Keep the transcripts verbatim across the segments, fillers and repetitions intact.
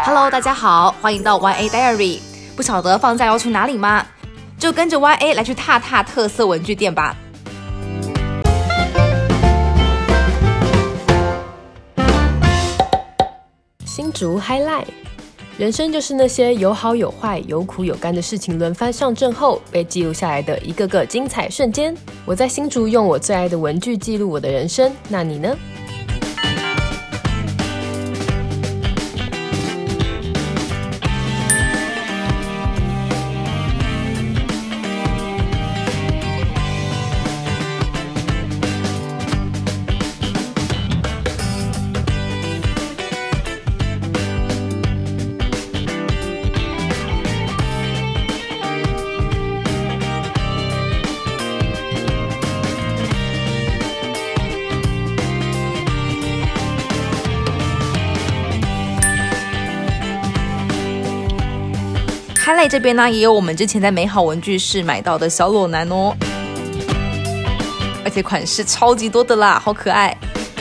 Hello， 大家好，欢迎到 Y A Diary。不晓得放假要去哪里吗？就跟着 Y A 来去踏踏特色文具店吧。 新竹 Highlight， 人生就是那些有好有坏、有苦有甘的事情轮番上阵后被记录下来的一个个精彩瞬间。我在新竹用我最爱的文具记录我的人生，那你呢？ Highlight 这边呢，也有我们之前在美好文具室买到的小裸男哦，而且款式超级多的啦，好可爱。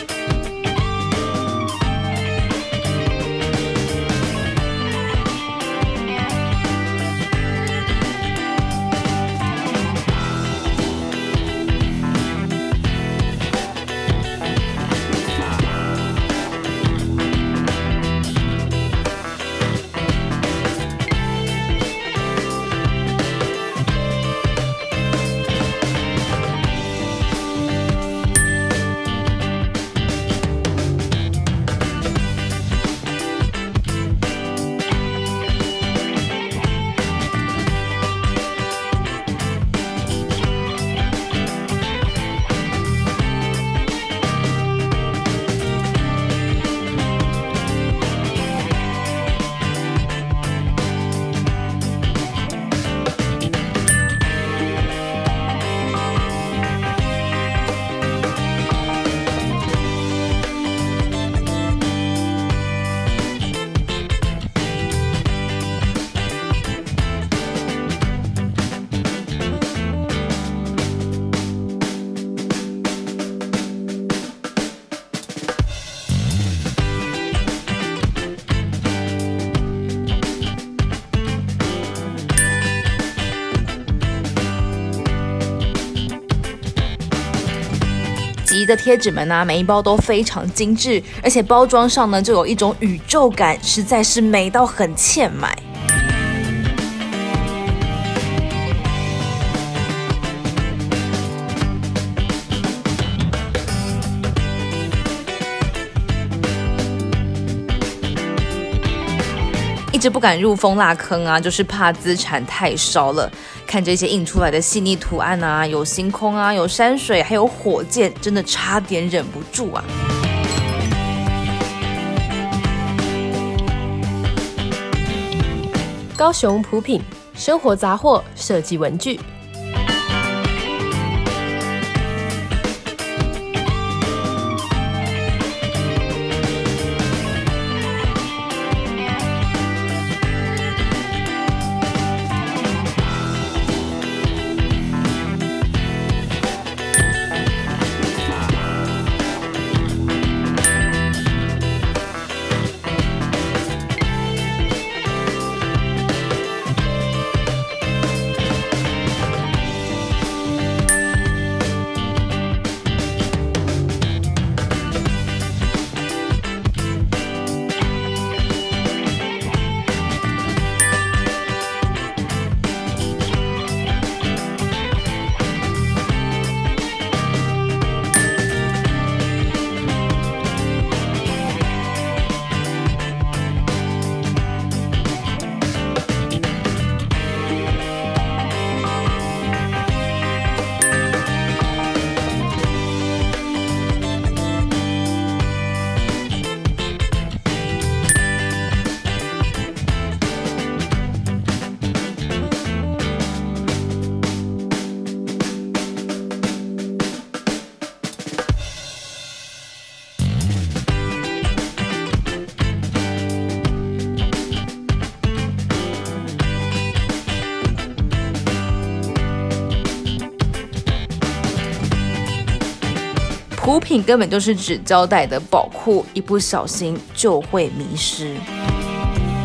集的贴纸们啊，每一包都非常精致，而且包装上呢就有一种宇宙感，实在是美到很欠买。一直不敢入蜂蜡坑啊，就是怕资产太烧了。看这些印出来的细腻图案啊，有星空啊，有山水，还有火箭，真的差点忍不住啊！ 高雄普品生活杂货设计文具。补品根本就是纸胶带的宝库，一不小心就会迷失。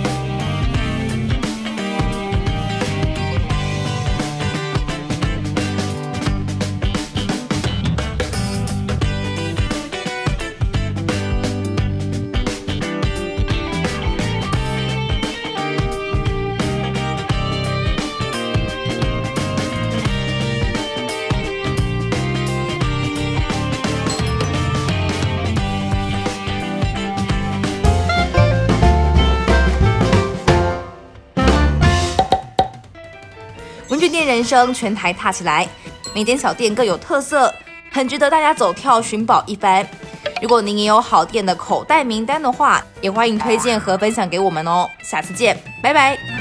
店人生全台踏起来，每间小店各有特色，很值得大家走跳寻宝一番。如果您也有好店的口袋名单的话，也欢迎推荐和分享给我们哦。下次见，拜拜。